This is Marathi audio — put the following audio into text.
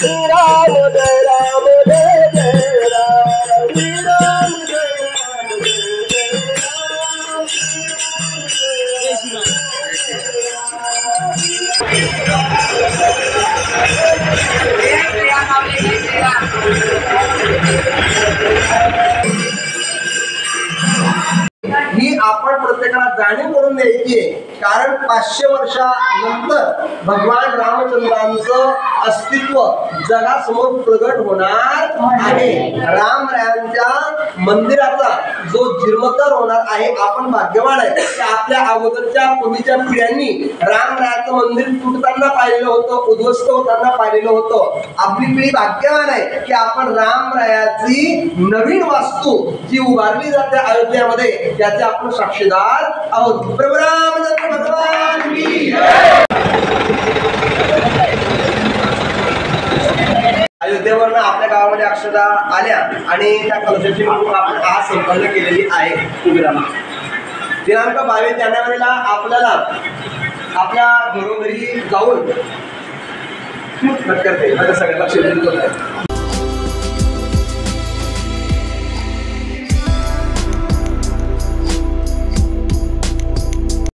राम जय राम जय जय राम राम जय राम ही आपण प्रत्येकाला जाणीव करून द्यायची आहे. कारण 500 वर्षानंतर भगवान रामचंद्रांचं अस्तित्व जगासमोर प्रगट होणार आहे. रामरायांच्या मंदिराचा जो जीर्णोद्धार होणार आहे. आपण भाग्यवान आहे की आपल्या अगोदरच्या पूर्वीच्या पिढ्यांनी रामरायाचं मंदिर तुटताना पाहिलेलं होतं, उद्ध्वस्त होताना पाहिलेलं होतं. आपली पिढी भाग्यवान आहे की आपण रामरायाची नवीन वास्तू जी उभारली जाते अयोध्येमध्ये त्याचे आपण साक्षीदार आहोत. प्रभू रामचंद्र भगवान की जय. अयोध्येवरनं आपल्या गावामध्ये अक्षता आल्या आणि त्या कलशाची मिरवणूक आपण आज संपन्न केलेली आहे. दिनांक 22 जानेवारीला आपल्याला आपल्या घरोघरी जाऊन सगळं लक्ष